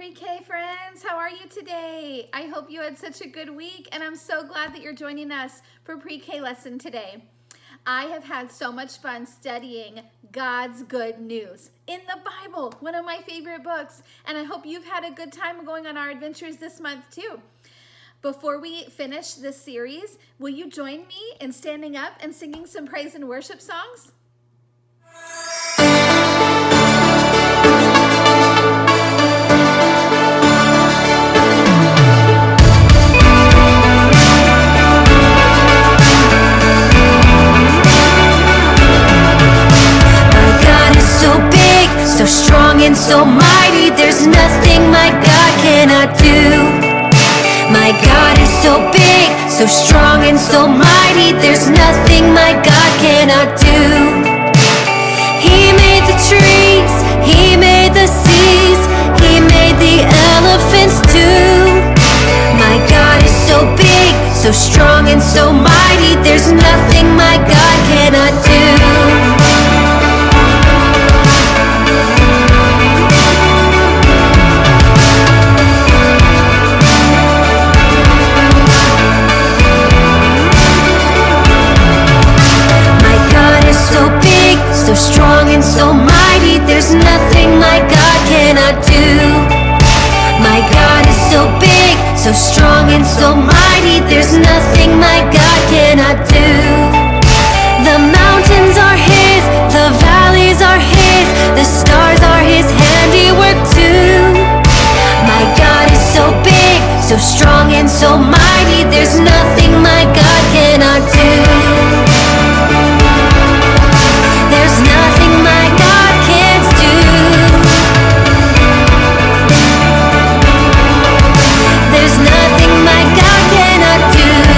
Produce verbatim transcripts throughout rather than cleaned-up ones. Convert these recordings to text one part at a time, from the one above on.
Pre-K friends, how are you today? I hope you had such a good week, and I'm so glad that you're joining us for Pre-K lesson today. I have had so much fun studying God's good news in the Bible, one of my favorite books, and I hope you've had a good time going on our adventures this month too. Before we finish this series, will you join me in standing up and singing some praise and worship songs? So strong and so mighty, there's nothing my God cannot do. My God is so big, so strong and so mighty, there's nothing my God cannot do. He made the trees, He made the seas, He made the elephants too. My God is so big, so strong and so mighty, there's nothing my God cannot do. So strong and so mighty, there's nothing my God cannot do. My God is so big, so strong and so mighty, there's nothing my God cannot do. The mountains are His, the valleys are His, the stars are His handiwork too. My God is so big, so strong and so mighty, there's nothing my God cannot do. There's nothing my God can't do. There's nothing my God cannot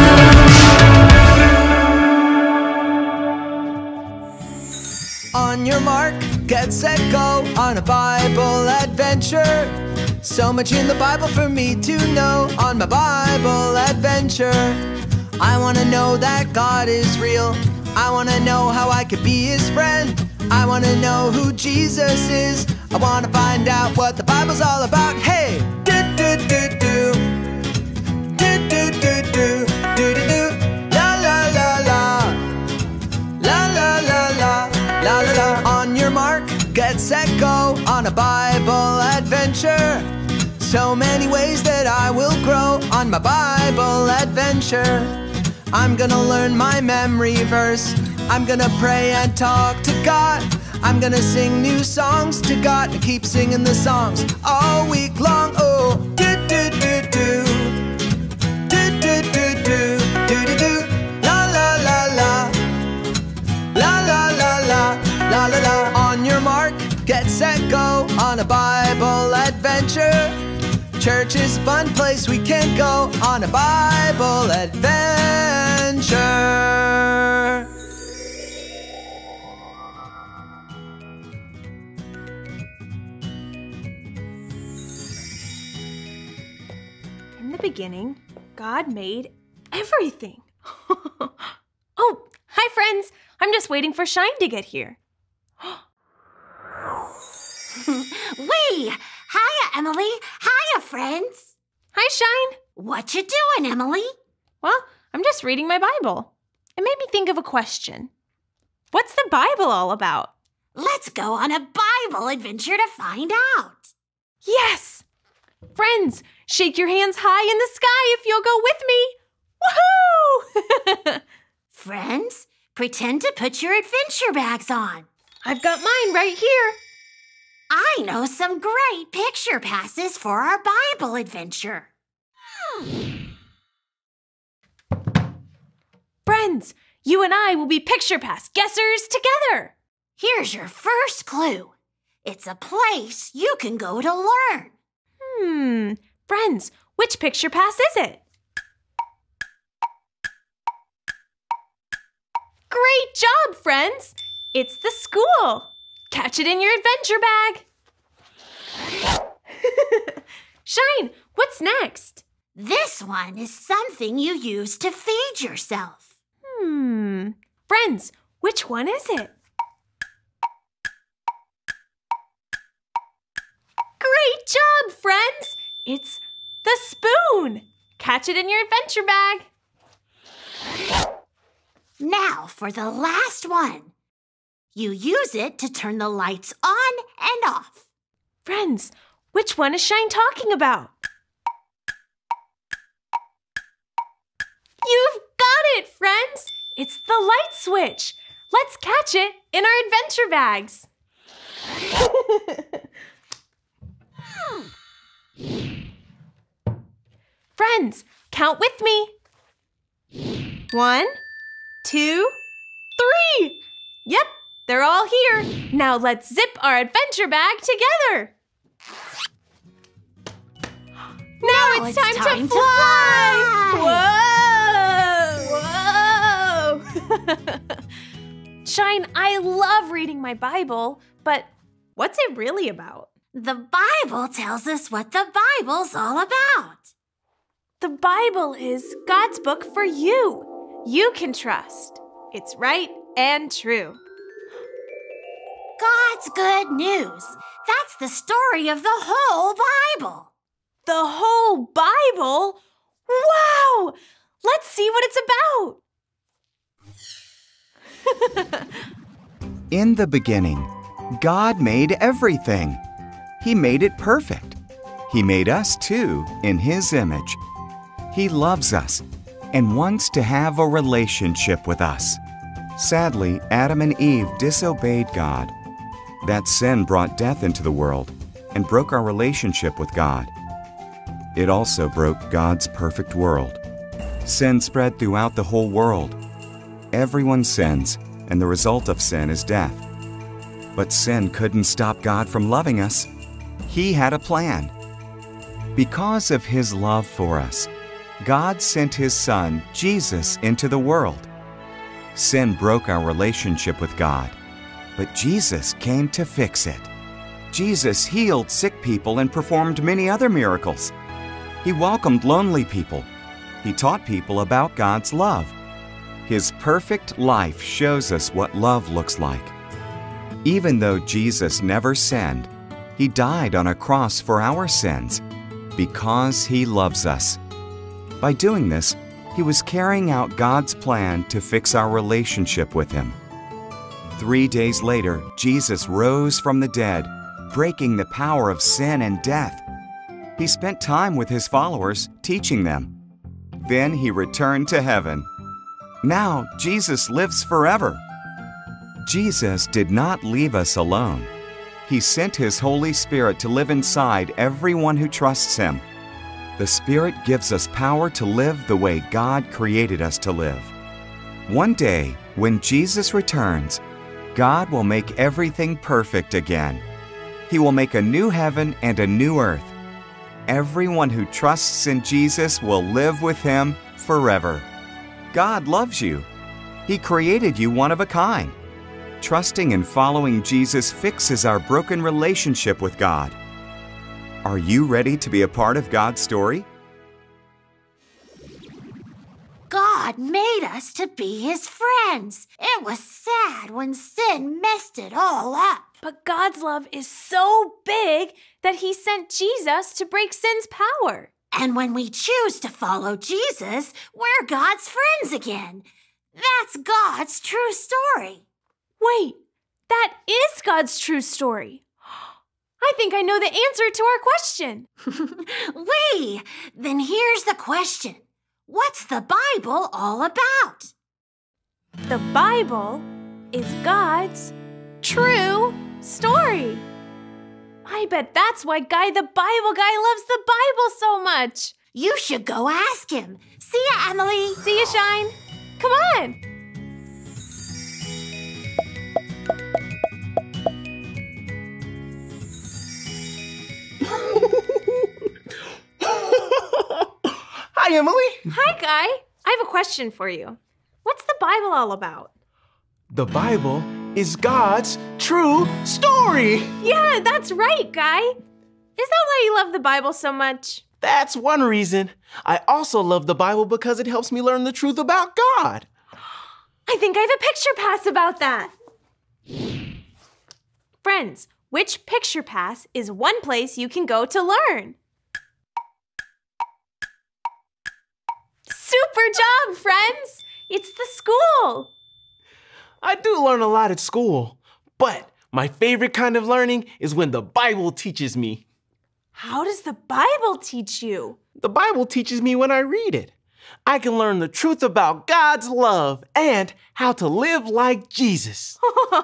do. On your mark, get set, go on a Bible adventure. So much in the Bible for me to know on my Bible adventure. I want to know that God is real. I want to know how I could be His friend. I want to know who Jesus is. I want to find out what the Bible's all about. Hey! Do do do do. Do do do do. Do do do. La la la la. La la la la. La la la. On your mark, get set, go on a Bible adventure. So many ways that I will grow on my Bible adventure. I'm gonna learn my memory verse. I'm gonna pray and talk to God. I'm gonna sing new songs to God and keep singing the songs all week long. Oh, do do do do. Do do do do. Do do do. La la la la. La la la la. La la la. On your mark, get set, go on a Bible adventure. Church is a fun place we can go on a Bible adventure. In the beginning, God made everything. Oh, hi friends. I'm just waiting for Shine to get here. Wee! Hiya, Emily. Hiya, friends. Hi, Shine. What you doing, Emily? Well, I'm just reading my Bible. It made me think of a question. What's the Bible all about? Let's go on a Bible adventure to find out. Yes! Friends, shake your hands high in the sky if you'll go with me. Woohoo! Friends, pretend to put your adventure bags on. I've got mine right here. I know some great picture passes for our Bible adventure. Friends, you and I will be picture pass guessers together. Here's your first clue. It's a place you can go to learn. Hmm. Friends, which picture pass is it? Great job, friends. It's the school. Catch it in your adventure bag. Shine, what's next? This one is something you use to feed yourself. Hmm. Friends, which one is it? Great job, friends! It's the spoon. Catch it in your adventure bag. Now for the last one. You use it to turn the lights on and off. Friends, which one is Shine talking about? You've got it, friends! It's the light switch. Let's catch it in our adventure bags. Friends, count with me. One, two, three. Yep, they're all here. Now let's zip our adventure bag together. Now, Now it's, it's time, time to to fly. fly. Whoa! Whoa! Shine, I love reading my Bible, but what's it really about? The Bible tells us what the Bible's all about. The Bible is God's book for you. You can trust. It's right and true. God's good news. That's the story of the whole Bible. The whole Bible? Wow! Let's see what it's about. In the beginning, God made everything. He made it perfect. He made us too in His image. He loves us and wants to have a relationship with us. Sadly, Adam and Eve disobeyed God. That sin brought death into the world and broke our relationship with God. It also broke God's perfect world. Sin spread throughout the whole world. Everyone sins, and the result of sin is death. But sin couldn't stop God from loving us. He had a plan. Because of His love for us, God sent His Son, Jesus, into the world. Sin broke our relationship with God, but Jesus came to fix it. Jesus healed sick people and performed many other miracles. He welcomed lonely people. He taught people about God's love. His perfect life shows us what love looks like. Even though Jesus never sinned, He died on a cross for our sins because He loves us. By doing this, He was carrying out God's plan to fix our relationship with Him. Three days later, Jesus rose from the dead, breaking the power of sin and death. He spent time with His followers, teaching them. Then He returned to heaven. Now, Jesus lives forever. Jesus did not leave us alone. He sent His Holy Spirit to live inside everyone who trusts Him. The Spirit gives us power to live the way God created us to live. One day, when Jesus returns, God will make everything perfect again. He will make a new heaven and a new earth. Everyone who trusts in Jesus will live with Him forever. God loves you. He created you one of a kind. Trusting and following Jesus fixes our broken relationship with God. Are you ready to be a part of God's story? God made us to be His friends. It was sad when sin messed it all up. But God's love is so big that He sent Jesus to break sin's power. And when we choose to follow Jesus, we're God's friends again. That's God's true story. Wait, that is God's true story. I think I know the answer to our question. Wait, then here's the question. What's the Bible all about? The Bible is God's true story. I bet that's why Guy the Bible Guy loves the Bible so much. You should go ask him. See ya, Emily. See ya, Shine. Come on. Hi, Emily. Hi, Guy. I have a question for you. What's the Bible all about? The Bible is God's true story. Yeah, that's right, Guy. Is that why you love the Bible so much? That's one reason. I also love the Bible because it helps me learn the truth about God. I think I have a picture pass about that. Friends, which picture pass is one place you can go to learn? Super job, friends! It's the school! I do learn a lot at school, but my favorite kind of learning is when the Bible teaches me. How does the Bible teach you? The Bible teaches me when I read it. I can learn the truth about God's love and how to live like Jesus.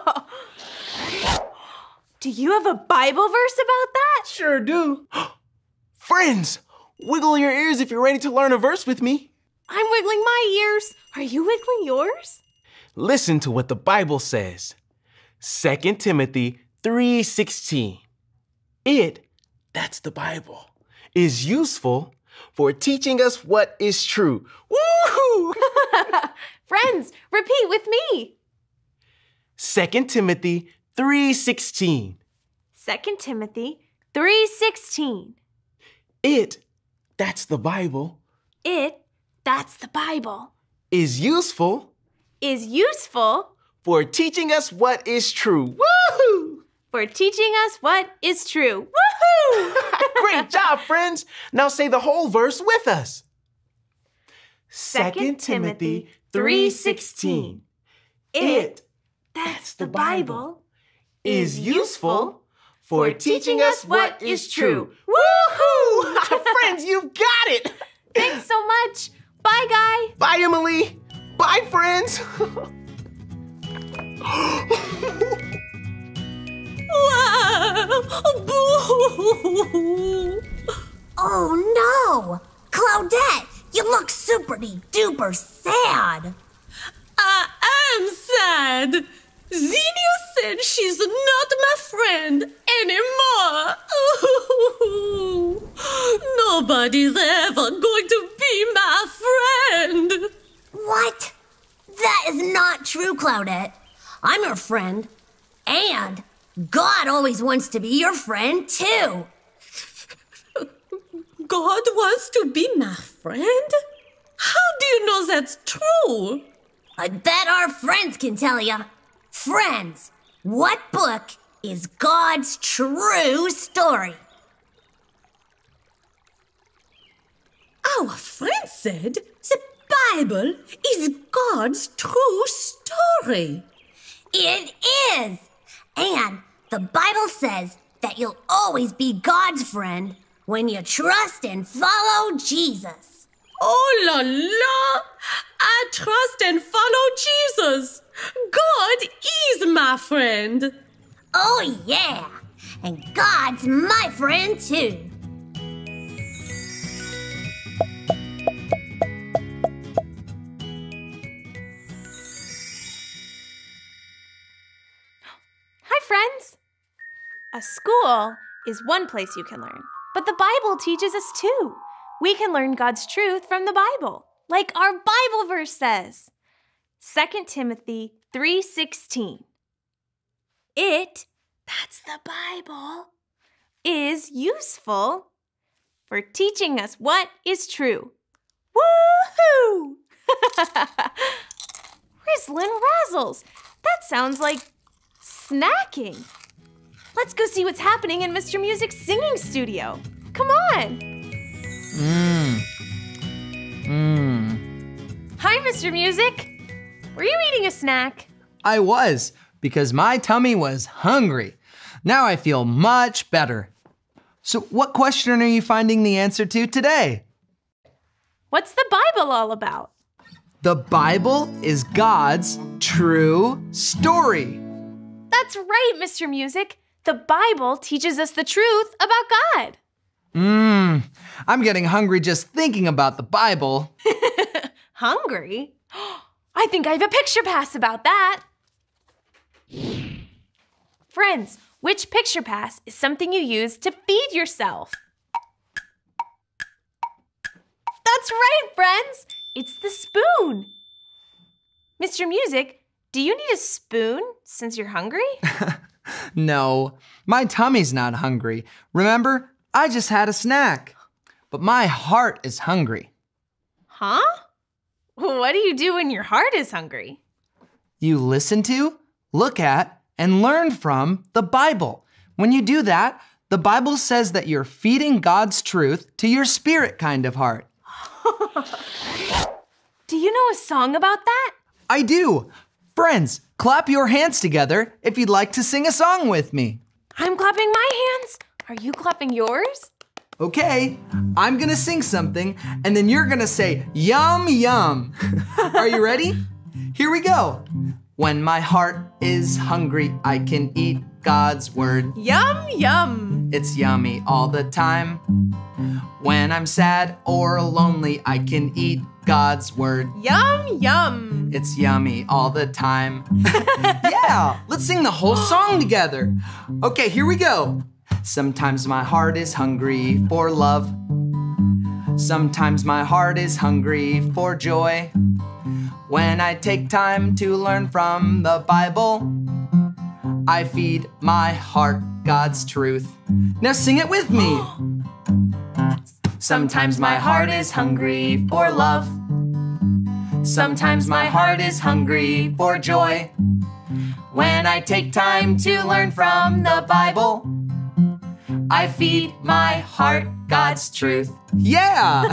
Do you have a Bible verse about that? Sure do. Friends, wiggle your ears if you're ready to learn a verse with me. I'm wiggling my ears. Are you wiggling yours? Listen to what the Bible says. Second Timothy three sixteen. It, that's the Bible, is useful for teaching us what is true. Woohoo! Friends, repeat with me. Second Timothy three sixteen. Second Timothy three sixteen. It, that's the Bible, It, that's the Bible, is useful is useful for teaching us what is true. Woohoo! for teaching us what is true. Woohoo! Great job, friends. Now say the whole verse with us. Second Timothy three sixteen. It, that's the Bible, is useful for teaching us what is true. Woohoo! Friends, you've got it. Thanks so much. Bye, Guy. Bye, Emily. Bye, friends. Oh no! Claudette, you look super duper sad. I am sad. Xenia said she's not my friend anymore. Nobody's ever going to be my friend. What? That is not true, Claudette. I'm your friend. And God always wants to be your friend, too. God wants to be my friend? How do you know that's true? I bet our friends can tell you. Friends, what book is God's true story? Our friend said the Bible is God's true story. It is. And the Bible says that you'll always be God's friend when you trust and follow Jesus. Oh la la! I trust and follow Jesus. God is my friend. Oh yeah, and God's my friend too. Hi, friends. A school is one place you can learn, but the Bible teaches us too. We can learn God's truth from the Bible, like our Bible verse says. Second Timothy three sixteen. It, that's the Bible, is useful for teaching us what is true. Woohoo! Rizzlin' Razzles. That sounds like snacking. Let's go see what's happening in Mister Music's singing studio. Come on. Mmm. Mmm. Hi, Mister Music. Were you eating a snack? I was, because my tummy was hungry. Now I feel much better. So what question are you finding the answer to today? What's the Bible all about? The Bible is God's true story. That's right, Mister Music. The Bible teaches us the truth about God. Mmm, I'm getting hungry just thinking about the Bible. Hungry? I think I have a picture pass about that. Friends, which picture pass is something you use to feed yourself? That's right, friends. It's the spoon. Mister Music, do you need a spoon since you're hungry? No, my tummy's not hungry. Remember, I just had a snack. But my heart is hungry. Huh? What do you do when your heart is hungry? You listen to, look at, and learn from the Bible. When you do that, the Bible says that you're feeding God's truth to your spirit kind of heart. Do you know a song about that? I do. Friends, clap your hands together if you'd like to sing a song with me. I'm clapping my hands. Are you clapping yours? Okay, I'm gonna sing something and then you're gonna say, yum, yum. Are you ready? Here we go. When my heart is hungry, I can eat God's word. Yum, yum. It's yummy all the time. When I'm sad or lonely, I can eat God's word. Yum, yum. It's yummy all the time. Yeah, let's sing the whole song together. Okay, here we go. Sometimes my heart is hungry for love. Sometimes my heart is hungry for joy. When I take time to learn from the Bible, I feed my heart God's truth. Now sing it with me. Sometimes my heart is hungry for love. Sometimes my heart is hungry for joy. When I take time to learn from the Bible, I feed my heart God's truth. Yeah!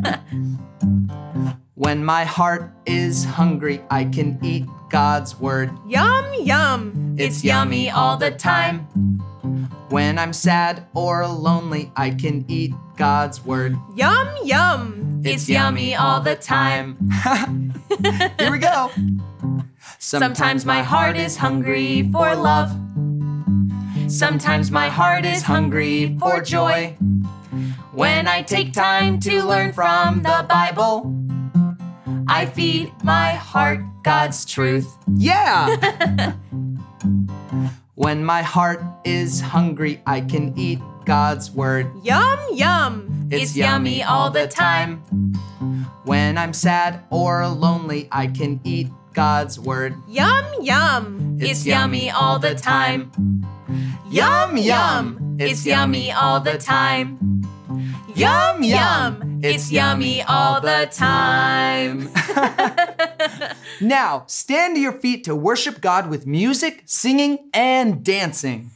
When my heart is hungry, I can eat God's word. Yum, yum. It's yummy all the time. When I'm sad or lonely, I can eat God's word. Yum, yum. It's yummy all the time. Here we go. Sometimes my heart is hungry for love. Sometimes my heart is hungry for joy. When I take time to learn from the Bible, I feed my heart God's truth. Yeah! When my heart is hungry, I can eat God's word. Yum, yum. It's yummy all the time. When I'm sad or lonely, I can eat God's word. Yum, yum. It's yummy all the time. Yum, yum. It's yummy all the time. Yum, yum. It's yummy all the time. Now, stand to your feet to worship God with music, singing, and dancing.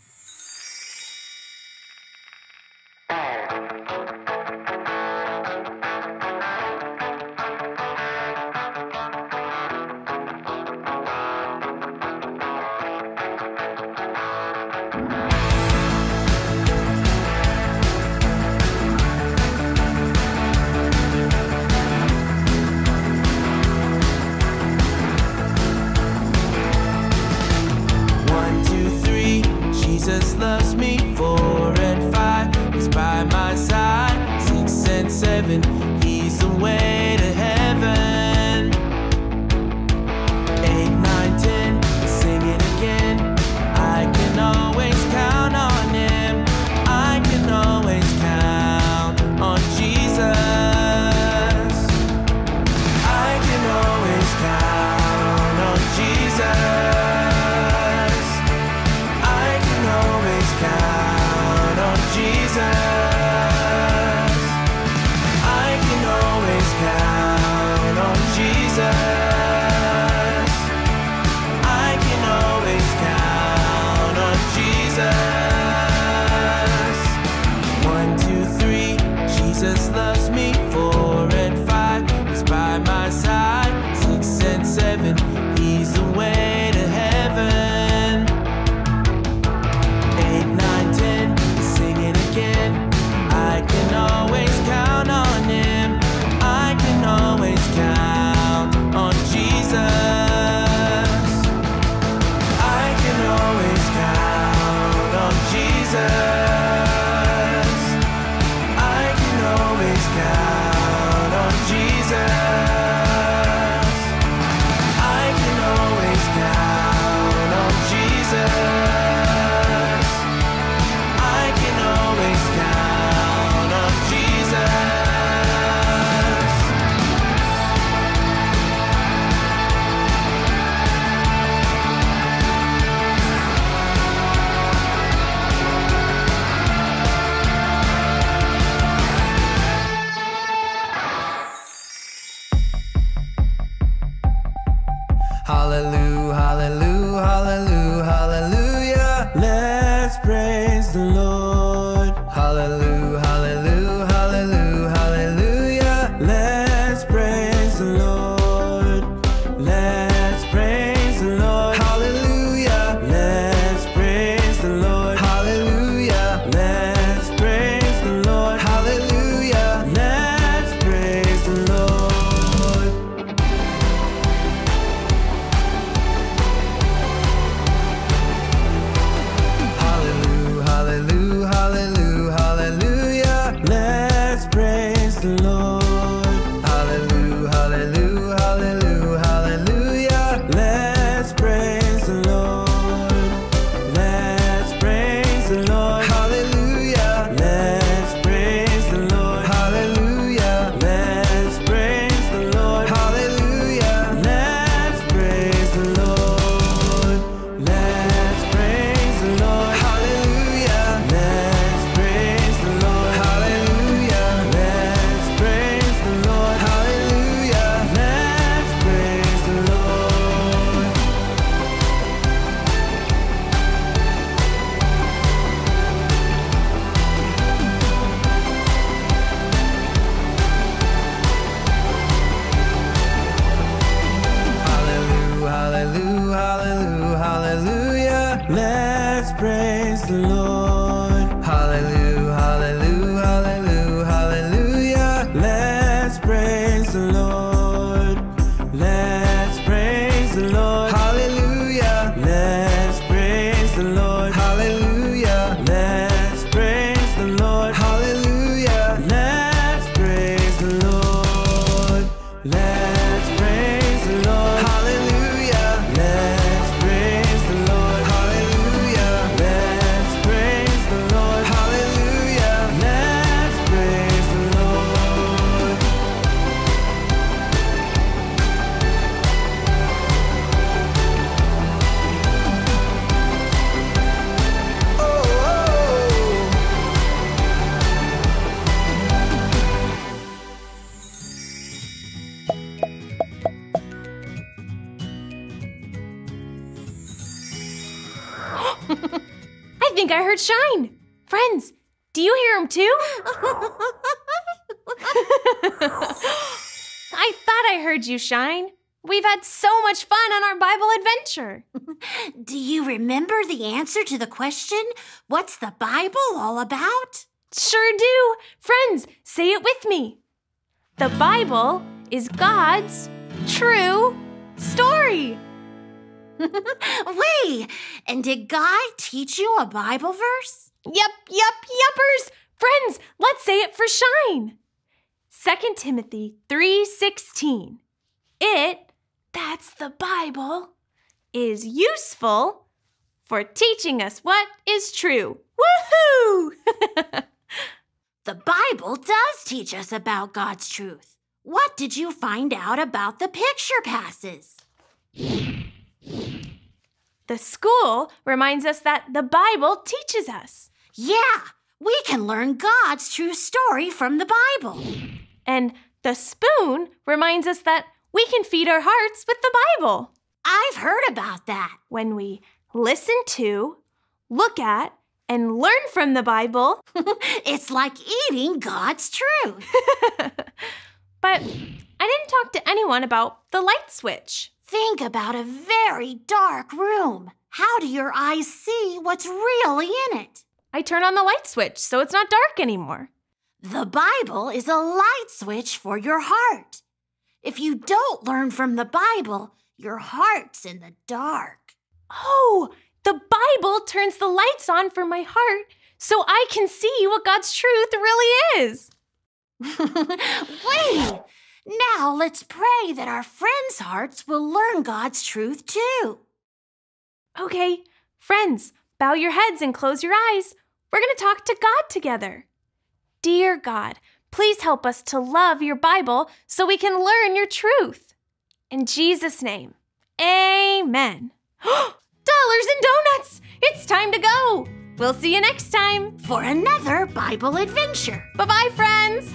praise the Lord. Let's praise the Lord. Hallelujah. Let's praise the Lord. Hallelujah. Let's praise the Lord. Hallelujah. Let's praise the Lord. Let's praise the Lord. Hallelujah. Let's praise the Lord. Hallelujah. Let's praise the Lord. Hallelujah. Let's praise the Lord. Oh, oh. I think I heard Shine. Friends, do you hear him too? I thought I heard you, Shine. We've had so much fun on our Bible adventure. Do you remember the answer to the question, what's the Bible all about? Sure do. Friends, say it with me. The Bible is God's true story. Wait, and did God teach you a Bible verse? Yep, yep, yuppers. Friends, let's say it for Shine. Second Timothy three sixteen. It, that's the Bible, is useful for teaching us what is true. Woohoo! The Bible does teach us about God's truth. What did you find out about the picture passes? The school reminds us that the Bible teaches us. Yeah, we can learn God's true story from the Bible. And the spoon reminds us that we can feed our hearts with the Bible. I've heard about that. When we listen to, look at, and learn from the Bible. It's like eating God's truth. But I didn't talk to anyone about the light switch. Think about a very dark room. How do your eyes see what's really in it? I turn on the light switch so it's not dark anymore. The Bible is a light switch for your heart. If you don't learn from the Bible, your heart's in the dark. Oh, the Bible turns the lights on for my heart so I can see what God's truth really is. Wait! Now let's pray that our friends' hearts will learn God's truth too. Okay, friends, bow your heads and close your eyes. We're going to talk to God together. Dear God, please help us to love your Bible so we can learn your truth. In Jesus' name, amen. Dollars and donuts! It's time to go. We'll see you next time for another Bible adventure. Bye-bye, friends.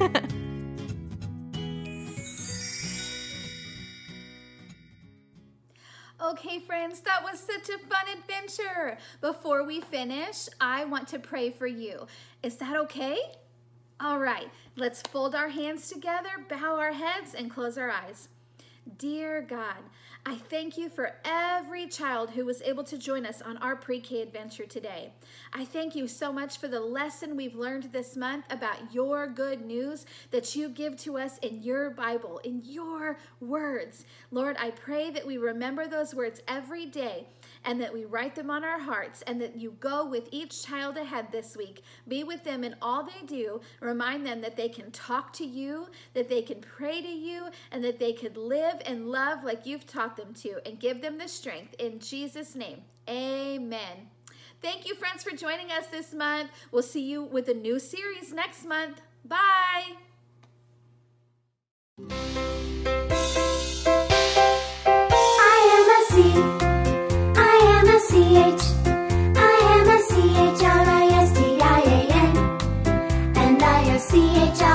Okay, friends, that was such a fun adventure. Before we finish, I want to pray for you. Is that okay? All right, let's fold our hands together, bow our heads, and close our eyes. Dear God, I thank you for every child who was able to join us on our pre-K adventure today. I thank you so much for the lesson we've learned this month about your good news that you give to us in your Bible, in your words. Lord, I pray that we remember those words every day and that we write them on our hearts and that you go with each child ahead this week. Be with them in all they do. Remind them that they can talk to you, that they can pray to you, and that they could live and love like you've taught them to, and give them the strength. In Jesus' name, amen. Thank you, friends, for joining us this month. We'll see you with a new series next month. Bye. I am a C, I am a C H, I am a C H R I S T I A N, and I have C H I